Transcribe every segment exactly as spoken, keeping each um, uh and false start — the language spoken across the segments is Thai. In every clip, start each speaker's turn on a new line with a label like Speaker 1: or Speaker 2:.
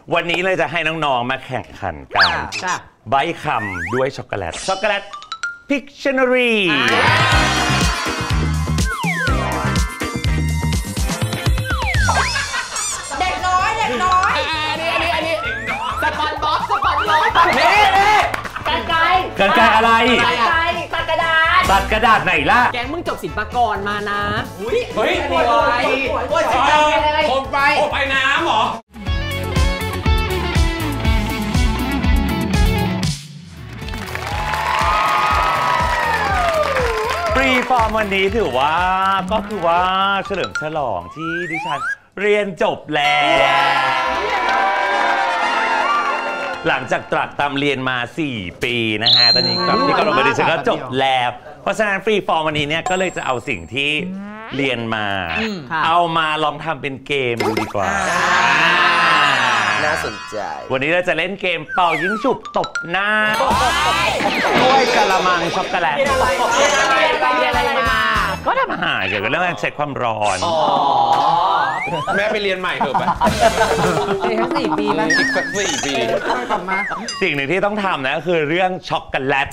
Speaker 1: วันนี้เลยจะให้น้องๆมาแข่งขันกันใบ้คำด้วยช็อกโกแลตช็อกโกแลต Pictionary
Speaker 2: เด็กน้อยเด็กน้อย
Speaker 3: อันนี้อันนี้อันนี้สปอนบ็อกสปอนบ็อกนี่นี่กันไก
Speaker 1: กันไกอะไร
Speaker 2: กันไกตัดกระดาษ
Speaker 1: ตัดกระดาษไหนล่ะ
Speaker 3: แกมึงจบศิลปากรมานะ
Speaker 2: เฮ้ยเฮ้ยโอ้ยโอ้ยโ
Speaker 4: คมไฟโคมไฟน้ำเหรอ
Speaker 1: ฟรีฟอร์มวันนี้ถือว่าก็คือว่าเฉลิมฉลองที่ดิฉันเรียนจบแล้วหลังจากตรักตามเรียนมาสี่ปีนะฮะตอนนี้กับที่กำลังไปดิฉันก็จบแล้วเพราะฉะนั้นฟรีฟอร์มวันนี้เนี่ยก็เลยจะเอาสิ่งที่เรียนมาเอามาลองทำเป็นเกมดูดีกว่า
Speaker 3: น่าสนใจ
Speaker 1: วันนี้เราจะเล่นเกมเป่ายิงฉุบตบหน้าด้วยกะละมังช็อกโกแลต
Speaker 3: อะไรมา
Speaker 1: ก็ทำอาหารเกี่ยวกับเรื่องการเช็คความร้อน
Speaker 4: แม่ไปเรียนใหม่เถอะไป
Speaker 3: อีกทั้งสี่ปีป่ะ
Speaker 4: อีกสักสี่ปี
Speaker 3: กลับมา
Speaker 1: สิ่งหนึ่งที่ต้องทำนะก็คือเรื่องช็อกโกแลต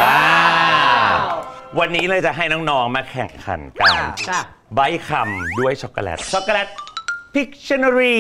Speaker 1: วันนี้เลยจะให้น้องๆมาแข่งขันกันใบ้คำด้วยช็อกโกแลตช็อกโกแลต Pictionary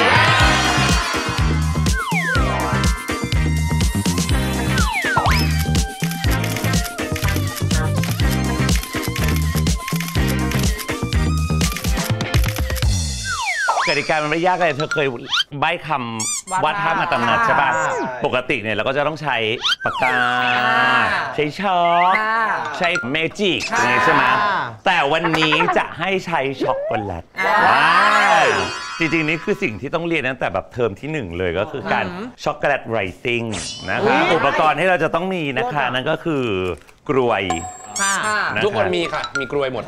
Speaker 1: กติกามันไม่ยากเลยเธอเคยใบ้คำวาดภาพมาตำนานใช่ป่ะปกติเนี่ยเราก็จะต้องใช้ปากกาใช้ช็อกใช้เมจิกอย่างนี้ใช่ไหมแต่วันนี้จะให้ใช้ช็อกโกแลตจริงๆนี่คือสิ่งที่ต้องเรียนตั้งแต่แบบเทอมที่หนึ่งเลยก็คือการช็อกโกแลตไรติ้งนะคะอุปกรณ์ที่เราจะต้องมีนะคะนั่นก็คือกลวย
Speaker 4: ทุกคนมีค่ะมีกลวยหมด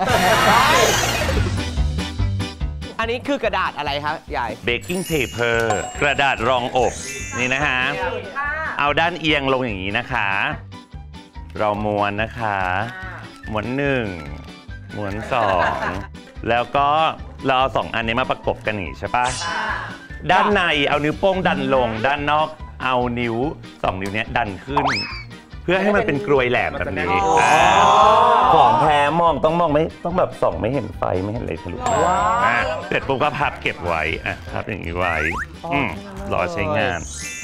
Speaker 3: อันนี้คือกระดาษอะไรครับยาย
Speaker 1: เบกกิ้งเทปเปอร์กระดาษรองอบนี่นะฮะเอาด้านเอียงลงอย่างนี้นะคะเราม้วนนะคะม้วนหนึ่งม้วนสองแล้วก็เราเอาสองอันนี้มาประกบกันอย่างนี้ใช่ปะด้านในเอานิ้วโป้งดันลงด้านนอกเอานิ้วสองนิ้วนี้ดันขึ้นเพื่อให้มันเป็นกลวยแหลมแบบนี้ของแท้มองต้องมองไม่ต้องแบบส่องไม่เห็นไฟไม่เห็นอะไรทะลุเสร็จปุ๊บก็พับเก็บไว้อ่ะพับอย่างนี้ไว้อืมรอใช้งาน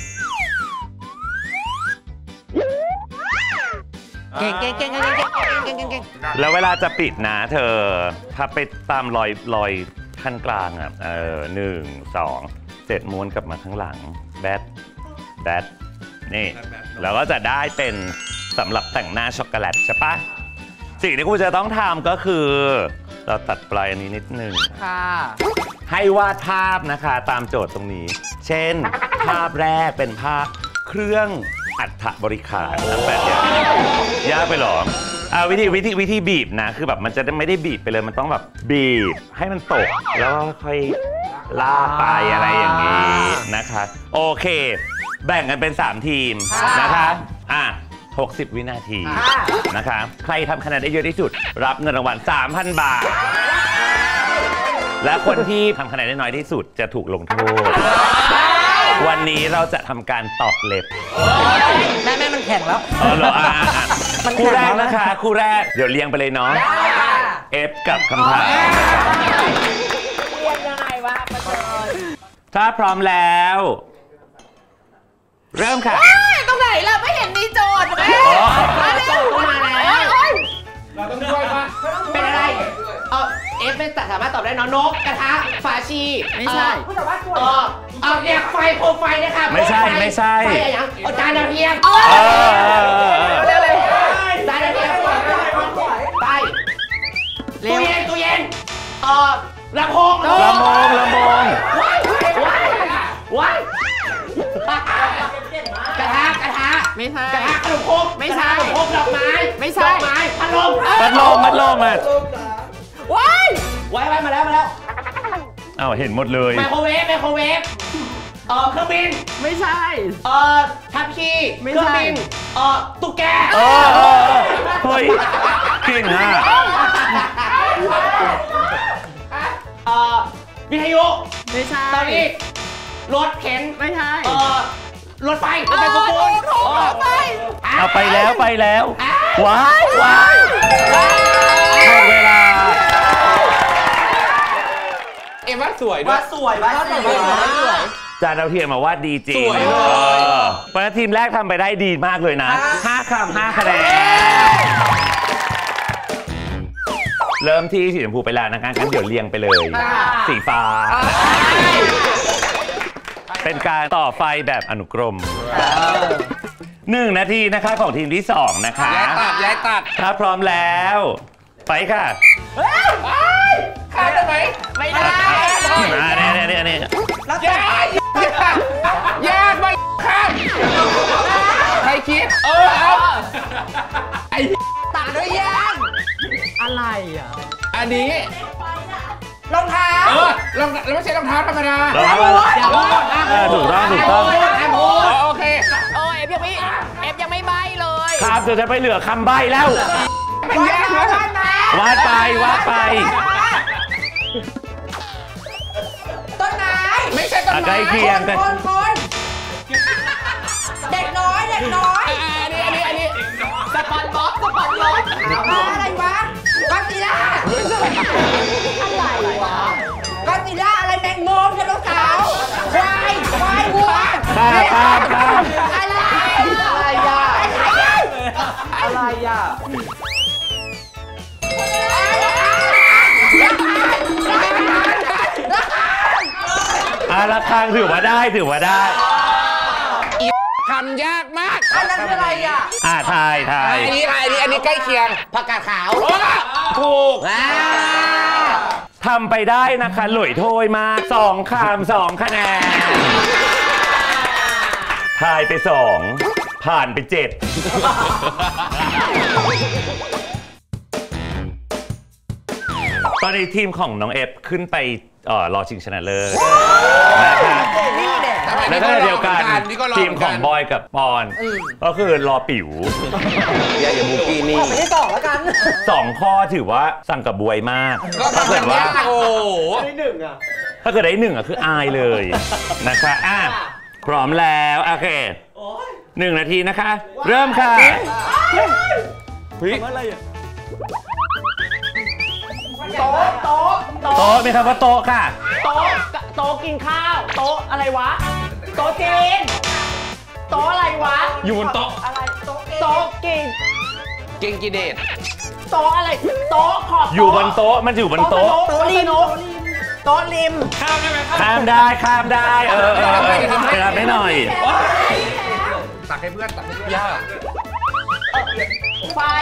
Speaker 3: เก่งเก่งเก่งเก่งเก่งเก่งเก่งเก่ง
Speaker 1: แล้วเวลาจะปิดนะเธอพับไปตามรอยรอยขั้นกลางอ่ะเออหนึ่งสองเสร็จม้วนกลับมาข้างหลังแบทแบทนี่แล้วก็จะได้เป็นสำหรับแต่งหน้าช็อกโกแลตใช่ปะสิ่งที่กูจะต้องทำก็คือเราตัดปลายอันนี้นิดนึงให้วาดภาพนะคะตามโจทย์ตรงนี้เช่นภาพแรกเป็นภาพเครื่องอัฐบริขารนะแบบนี้ยากไปหรอเอาวิธีวิธีวิธีบีบนะคือแบบมันจะไม่ได้บีบไปเลยมันต้องแบบบีบให้มันตกแล้วค่อยลากไปอะไรอย่างนี้นะคะโอเคแบ่งกันเป็นสามทีมนะคะอ่ะหกสิบวินาทีนะคะใครทำคะแนนได้เยอะที่สุดรับเงินรางวัล สามพัน บาทและคนที่ทำคะแนนได้น้อยที่สุดจะถูกลงโทษวันนี้เราจะทำการตอกเล็บ
Speaker 3: แม่แม่มันแข็งแล้ว
Speaker 1: อ๋อเหรอคู่แรกนะคะคู่แรกเดี๋ยวเรียงไปเลยเนาะเอฟกับคำถามถ้าพร้อมแล้วเริ่มค่ะ
Speaker 2: ตรงไหนล่ะไม่เห็นมีโจทย์เลยมาเร็วมาแล้ว
Speaker 4: เราต้องช่วยปะ
Speaker 3: เป็นอะไรเออเอฟไม่สามารถตอบได้เนาะนกกระทะฝาชี
Speaker 2: ไม่ใช่
Speaker 3: เออเอาเนี่ยไฟโคมไฟนะคะ
Speaker 1: ไม่ใช่ไม่ใช่
Speaker 3: ไฟอะไรอย่างเอาจานดาวเทียม
Speaker 2: เร็วเลย
Speaker 3: จานดาวเทียมไปตู้เย็นตู้เย็นเออลำโพง
Speaker 1: ลำโพงลำโพง
Speaker 3: ว้ายว้ายว้ายกระทะกระทะ
Speaker 2: ไม่ใช่
Speaker 3: กระทะขนมครก
Speaker 2: ไม่ใช่
Speaker 3: ขนมครกดอกไม้
Speaker 2: ไม่ใช่
Speaker 3: ดอกไม้พัดลม
Speaker 1: พัดลมพัดลมอ่ะ
Speaker 3: ว้ายว้ายว้ายมาแล้วมาแล้ว
Speaker 1: อ้าวเห็นหมดเลย
Speaker 3: ไมโครเวฟไมโครเวฟเออเครื่องบิน
Speaker 2: ไม่ใช่
Speaker 3: เออทัพพีเครื่องบินเออตุ๊กแก
Speaker 1: เออเฮ้ยเก่งอ่ะ
Speaker 3: เออวิทยุ
Speaker 2: ไม่ใช่
Speaker 3: ตอนนี้รถเข็น
Speaker 2: ไม่ใช่
Speaker 3: เออรถไฟรถไฟกุ๊กกุ๊ก
Speaker 2: รถไฟ
Speaker 1: เอาไปแล้วไปแล้วว้ายว้ายหมดเวลา
Speaker 4: เอ็มว่าสวยด้ว
Speaker 3: ว่าย สวยว่าสวยว่าสวย
Speaker 1: จานดาวเทียมมาว่าดีจริง
Speaker 4: สวยเลย
Speaker 1: ออเพราะฉะนั้นทีมแรกทำไปได้ดีมากเลยนะห้าคำห้าคะแนนเริ่มที่สีชมพูไปแล้วนะคะงั้นเดี๋ยวเรียงไปเลย สีฟ้า เป็นการต่อไฟแบบอนุกรมหนึ่งนาทีนะคะของทีมที่สองนะคะ
Speaker 4: ย้ายตัดย้ายตัด
Speaker 1: ถ้าพร้อมแล้ว ไปค่ะ
Speaker 4: ข้ามได้ไหม
Speaker 2: ไม่ได้
Speaker 1: มาเนี่ยเนี่ยเนี่ยเนี่ย
Speaker 4: ยากยากไปข้ามใครคิดเออเอาไอ้
Speaker 2: ตัดด้วยยัง อะไรอ่ะ
Speaker 4: อันนี้
Speaker 2: รองเท้า
Speaker 4: เออรองแล้วไม่ใช่รองเท้าธรรมดา
Speaker 1: เราอย่าพูดถูกต้องถูกต้อง
Speaker 4: โอเค
Speaker 2: โอ้ยเอฟยังไม่เอฟยังไม่ใบเลย
Speaker 1: ครับจะจะไปเหลือคำใบ้แล้ว
Speaker 4: มันยากนะ
Speaker 1: วาดไปวาดไป
Speaker 2: ต้นไม้
Speaker 4: ไม่ใช่ต้น
Speaker 1: อ่ะใก
Speaker 4: ไม้
Speaker 1: ล้เคียงกัน
Speaker 2: คนคนเด็กน้อยเด็กน้อย
Speaker 4: อันนี้อันนี้อันนี้
Speaker 2: สปอนบ็อกสปอนบ็อกอะไรวะก็อดซิลล่าอะไรวะก็อดซิลล่าอะไรแมงมุมไดโนเสาร์ควายควายวัว
Speaker 1: ข้ามข้ามข้าม
Speaker 2: อะไรอะไรอ่ะอะไรอ่ะ
Speaker 1: อ่ะละครั้งถือว่าได้ถือว่าได้
Speaker 4: คำยากมาก
Speaker 2: อันนั้นคืออะไรอ่ะ
Speaker 1: อ่ะทายทาย
Speaker 4: อันนี้อันนี้อันนี้ใกล้เคียง
Speaker 3: ผักกาดขาว
Speaker 4: โอ้ถูก
Speaker 1: ทำไปได้นะคะหลุยโทยมาสองคำสองคะแนนทายไปสองผ่านไปเจ็ดตอนนี้ทีมของน้องเอฟขึ้นไปเอ่อรอชิงชนะเลิศนะคะและขณะเดียวกันทีมของบอยกับปอนก็คือรอปิ๋ว
Speaker 4: อย่าอย่ามูกี้นี่
Speaker 2: ไม่ได้สองแล้วกัน
Speaker 1: สองข้อถือว่าสั่งกับบวยมาก
Speaker 4: ก็
Speaker 1: ถ้าเกิดว่า
Speaker 4: โอ้โห
Speaker 3: ที่หนึ่งอ่ะ
Speaker 1: ถ้าเกิดได้หนึ่งอ่ะคืออายเลยนะคะอ่ะพร้อมแล้วโอเคหนึ่งนาทีนะคะ เริ่มค่ะ
Speaker 2: โต๊ะโต๊ะโต๊ะ
Speaker 1: โต๊ะมีคำว่าโต๊ะค่ะ
Speaker 2: โต๊ะโต๊ะกินข้าว โต๊ะอะไรวะ โต๊ะจีนโต๊ะอะไรวะ
Speaker 1: อยู่บนโต๊ะ
Speaker 2: อะไรโต๊ะโต๊ะกิน
Speaker 4: เก่งกีเดต
Speaker 2: โต๊ะอะไรโต๊ะขอบ
Speaker 1: อยู่บนโต๊ะมันอยู่บนโต๊ะ
Speaker 2: โต๊ะริมโต๊ะริม
Speaker 1: ข้ามได้ข้ามได้เออเออเออไปรับได้หน่อย
Speaker 4: ตักให้เพื่อนตักให้เพื่อนยาก
Speaker 2: ไฟ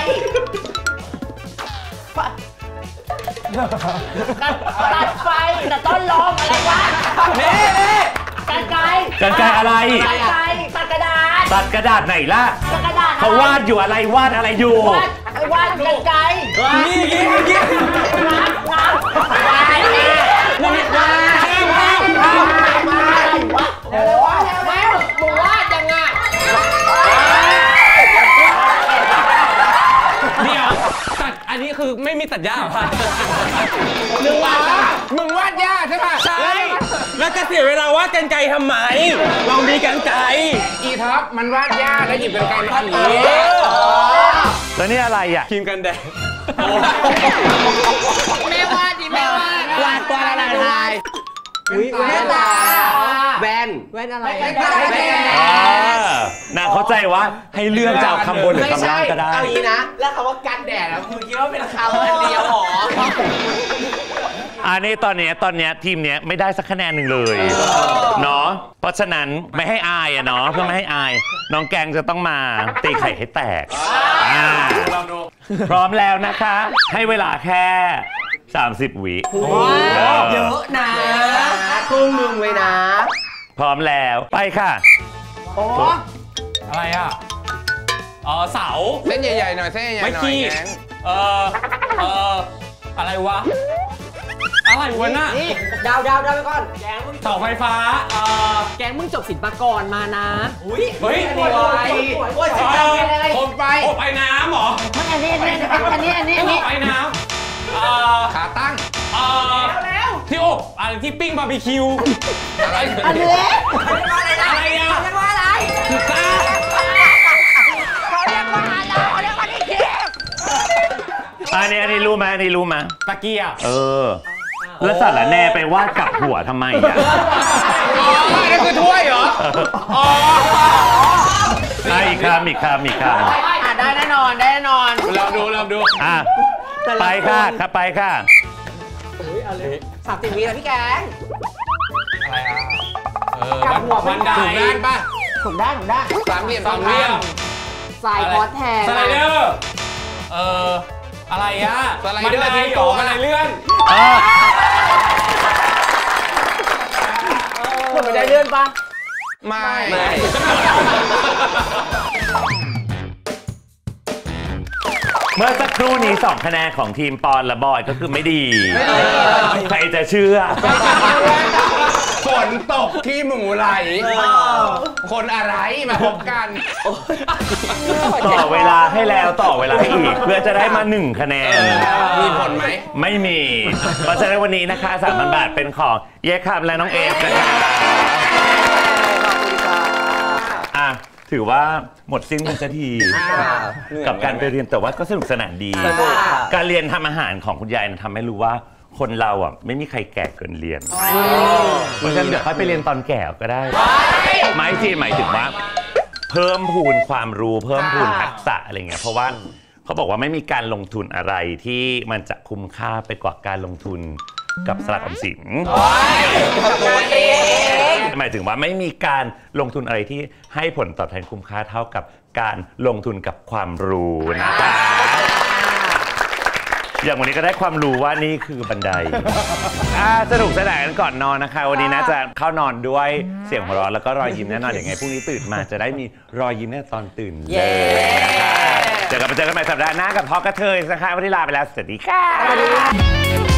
Speaker 2: ไฟตัดไฟแต่ต้นลมอะไรวะนี่นี่กันไกร
Speaker 1: กันไกรอะไร
Speaker 2: กันไกรตัดกระดาษ
Speaker 1: ตัดกระดาษไหนล่ะ
Speaker 2: ตัดกระดาษ
Speaker 1: เขาวาดอยู่อะไรวาดอะไรอยู่
Speaker 2: วาดวาดกันไกรนี่นี่นี่งับงับอะไรเนี่ยงับงับงับงับอะไรวะเร็วเร็วหมูวาดยังไง
Speaker 5: เดี๋ยวตัดอันนี้คือไม่มีตัดหญ้าเหรอ
Speaker 4: มึงวาดมึงวาดยากใช่ป่ะ
Speaker 5: ใช่ แล้วจะเสียเวลาวาดกันไกรทำไม ลองมีกันไกร
Speaker 4: อีท็อปมันวาดยากแล้วหยิบเป็นไกลมาทำอย่างนี้
Speaker 1: แล้วนี่อะไรอ่ะ
Speaker 5: ครีมกันแดด
Speaker 2: แม่วาดดิแม่วาด
Speaker 3: วาดตัวอะไรทายอุ้ยแว่นตาแว่น
Speaker 2: แว่นอะไร
Speaker 3: แว่นตาแว่น
Speaker 1: อ่านางเข้าใจว่าให้เลือกจะเอาคำบนหรือคำล่างก็ได้
Speaker 3: เอางี้นะ แล้วคำว่ากันแดดแล้วคุณคิดว่าเป็นคำอันเดียวหรอ
Speaker 1: อันนี้ตอนเนี้ยตอนเนี้ยทีมเนี้ยไม่ได้สักคะแนนหนึ่งเลยเนาะเพราะฉะนั้นไม่ให้อายอะเนาะเพื่อไม่ให้อาย น้องแกงจะต้องมาตีไข่ให้แตกอ่าพร้อมแล้วนะคะ ให้เวลาแค่สามสิบวิ
Speaker 3: เยอะนะครึ่งหนึ่งเลยนะ
Speaker 1: พร้อมแล้วไปค่ะ
Speaker 5: อะไรอ่ะอ๋อเสา
Speaker 4: เส้นใหญ่ๆหน่อยเส้นใหญ่ๆหน่อย
Speaker 5: ไม่ขี้
Speaker 4: แกง
Speaker 5: เออเอออะไรวะ อะไรวะน่ะ
Speaker 2: นี่ดาวดาวดาวไปก่อนแกงมึง
Speaker 5: เสาไฟฟ้าเออ
Speaker 2: แกงมึงจบศิลปากรมานะอุ้ย
Speaker 5: เฮ้ย
Speaker 2: โอ้ยโอ้ยโอ้ย
Speaker 5: เออ
Speaker 4: ผมไป
Speaker 5: อบไอ้น้ำเหรอ
Speaker 2: มันอันนี้อันนี้อันนี้อันนี้อัน
Speaker 5: อบ
Speaker 2: นี้
Speaker 5: ไอ้น้ำเออ
Speaker 4: ขาตั้ง
Speaker 5: เออ
Speaker 2: แล้ว
Speaker 5: ที่อบอะไรที่ปิ้งบาร์บีคิวอะไร
Speaker 2: อันนี้อะไรนะ
Speaker 5: อะไรอ่ะ
Speaker 2: เขาเรียกว่าอะไร
Speaker 5: ปลา
Speaker 2: เขาเรียกว่าอะไรเขาเรียกว่าที่เก็บ
Speaker 1: อันนี้อันนี้รู้ไหมอันนี้รู้ไหม
Speaker 5: ตะเกียบ
Speaker 1: เออ แล้วสารแน่ไปวาดกับหัวทำไมอ่ะ
Speaker 4: อ๋อนั่นคือถ้วยเหรอ อ๋อ
Speaker 1: อ่ะอีกคำอีกคำอีกค
Speaker 2: อ่ะได้แน่นอนได้แน่นอน
Speaker 4: ลองดูลองดู
Speaker 1: ำอ่ะไปค่ะครับไปค่ะ
Speaker 2: สามสิบวิแล้วพี่แกง
Speaker 5: อะไรอ่ะเออ
Speaker 2: กับหัว
Speaker 5: บันได
Speaker 4: ถูกด้านป่ะ
Speaker 2: ถูกได้ถูกได้
Speaker 4: สามเหลี่ยม
Speaker 5: สามเหลี่ยม
Speaker 2: สายคอสแทน
Speaker 5: สไลเดอร์เอออะไรอ่ะ
Speaker 4: สไลเดอร์
Speaker 5: บัน
Speaker 4: ที่
Speaker 5: ได
Speaker 4: ตัว
Speaker 5: บันไดเลื่อน
Speaker 1: เออ
Speaker 2: เหมือนบันไดเลื่อนปะ
Speaker 4: ไม่
Speaker 1: เมื่อสักครู่นี้สองคะแนนของทีมปอนและบอยก็คือไม่ดี ใครจะเชื่อ
Speaker 4: ฝนตกที่หมูไหล คนอะไรมาพบกัน
Speaker 1: ต่อเวลาให้แล้วต่อเวลาให้อีก เพื่อจะได้มาหนึ่งคะแนน
Speaker 4: มีผลไหม
Speaker 1: ไม่มี เพราะฉะนั้นวันนี้นะคะสามพันบาทเป็นของเยคำและน้องเอฟนะคะอ่ะถือว่าหมดสิ้นเป็นสักทีกับการไปเรียนแต่ว่าก็สนุกสนานดี การเรียนทำอาหารของคุณยายทำให้รู้ว่าคนเราอ่ะไม่มีใครแก่เกินเรียนเพราะฉะนั้นเดี๋ยวค่อยไปเรียนตอนแก่ก็ได้หมายที่หมายถึงว่า เพิ่มพูนความรู้เพิ่มพูนทักษะอะไรเงี้ยเพราะว่าเขาบอกว่าไม่มีการลงทุนอะไรที่มันจะคุ้มค่าไปกว่าการลงทุนกับสลากออมสินหมายถึงว่าไม่มีการลงทุนอะไรที่ให้ผลตอบแทนคุ้มค่าเท่ากับการลงทุนกับความรู้นะคะอย่างวันนี้ก็ได้ความรู้ว่านี่คือบันไดสนุกสนานกันก่อนนอนนะคะวันนี้น่าจะเข้านอนด้วยเสียงหัวเราะแล้วก็รอยยิ้มแน่นอนอย่างไงพรุ่งนี้ตื่นมาจะได้มีรอยยิ้มแน่ตอนตื่นเลยนะคะเจอกันเจอกันใหม่สัปดาห์หน้ากับทอล์กกระเทยนะคะวันนี้ลาไปแล้วสวัสดีค่ะ